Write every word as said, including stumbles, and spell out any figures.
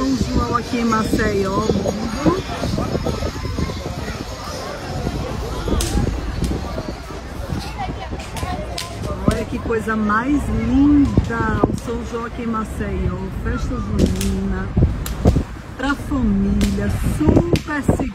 São João aqui em Maceió, mundo. Olha que coisa mais linda, o São João aqui em Maceió, festa junina, pra família, super seguro.